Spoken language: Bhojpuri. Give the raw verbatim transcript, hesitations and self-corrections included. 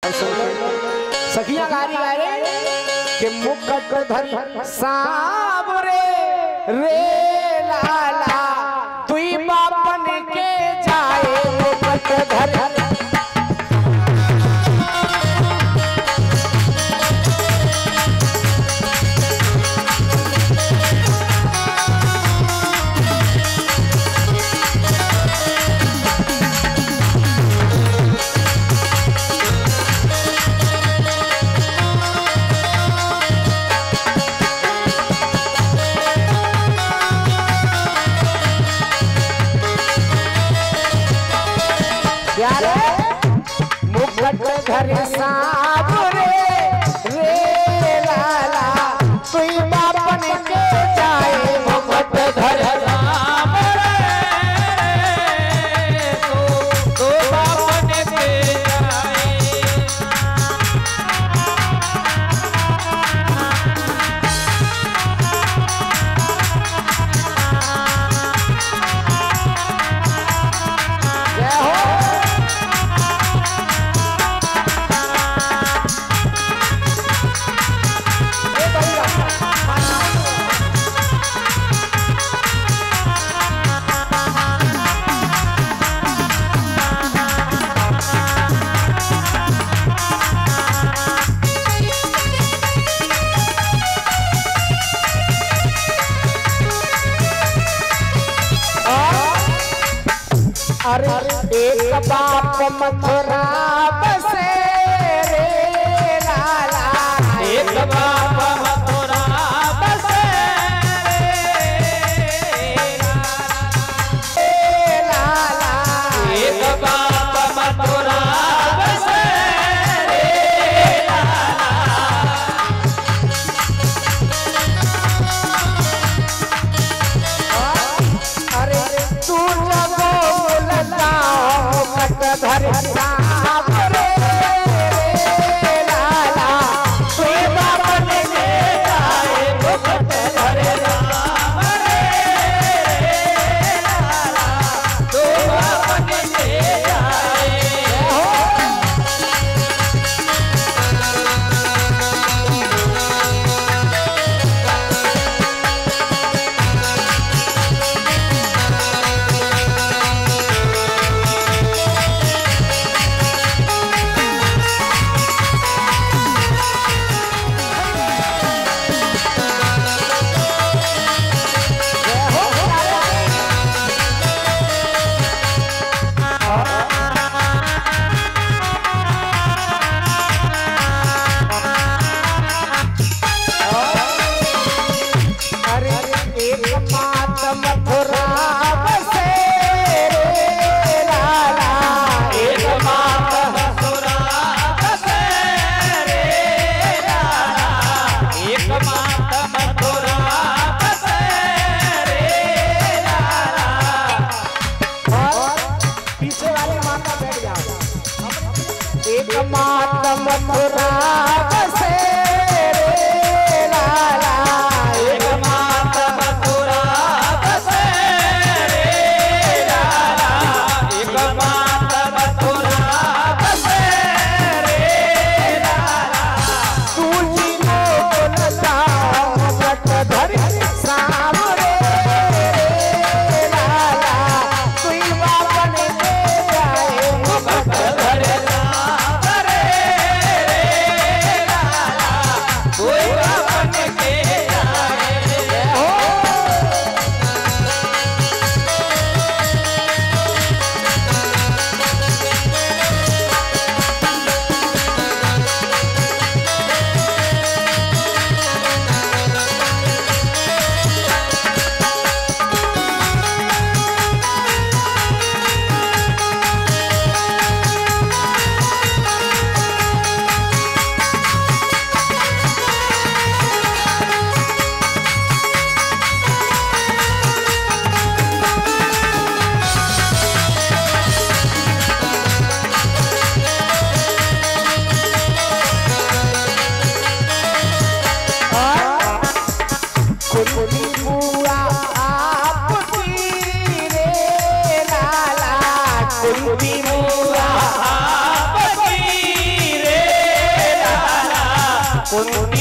सखियां गारी गाए कि मुकट धर सावरे रे लाला तुई बापन के जाए मुकट धर मुकट घर सावरे रे लाला तुई बापन के जाए मुकट घर सावरे तो तो बापन के जाए जय हो अरे एक बाप मथुरा बसे रे लाला एक बाप मथुरा बसे रे लाला एक बाप मथुरा बसे रे लाला अरे तू धर सावरे रे लाला तुई बापन के जाए मुकट धर सावरे रे लाला तुई बापन के जाए मथुरा बसे रे लाला एक मात मथुरा बसे रे लाला एक मात मथुरा बसे रे लाला और पीछे वाले माता बैठ जाओ एक मात मथुरा बसे रे लाला एक मात मथुरा धर कुंती